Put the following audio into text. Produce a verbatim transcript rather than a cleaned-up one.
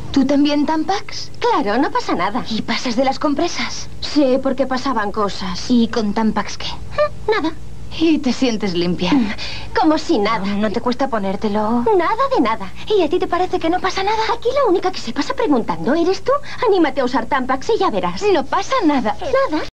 ¿Tú también Tampax? Claro, no pasa nada. ¿Y pasas de las compresas? Sí, porque pasaban cosas. ¿Y con Tampax qué? Nada. ¿Y te sientes limpia? Como si nada. ¿No te cuesta ponértelo? Nada de nada. ¿Y a ti te parece que no pasa nada? Aquí la única que se pasa preguntando eres tú. Anímate a usar Tampax y ya verás. No pasa nada. Nada.